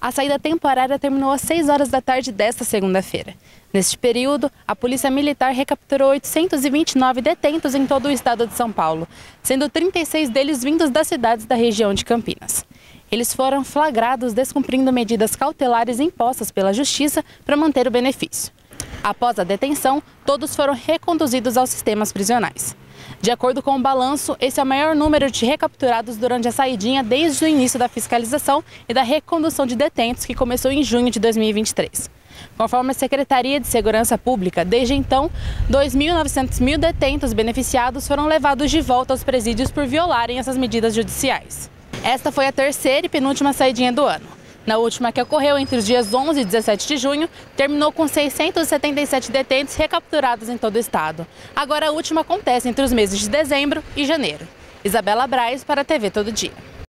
A saída temporária terminou às 6 horas da tarde desta segunda-feira. Neste período, a Polícia Militar recapturou 829 detentos em todo o estado de São Paulo, sendo 36 deles vindos das cidades da região de Campinas. Eles foram flagrados descumprindo medidas cautelares impostas pela Justiça para manter o benefício. Após a detenção, todos foram reconduzidos aos sistemas prisionais. De acordo com o balanço, esse é o maior número de recapturados durante a saidinha desde o início da fiscalização e da recondução de detentos, que começou em junho de 2023. Conforme a Secretaria de Segurança Pública, desde então, 2.900 detentos beneficiados foram levados de volta aos presídios por violarem essas medidas judiciais. Esta foi a terceira e penúltima saidinha do ano. Na última, que ocorreu entre os dias 11 e 17 de junho, terminou com 677 detentos recapturados em todo o estado. Agora a última acontece entre os meses de dezembro e janeiro. Isabela Braz para a TV Todo Dia.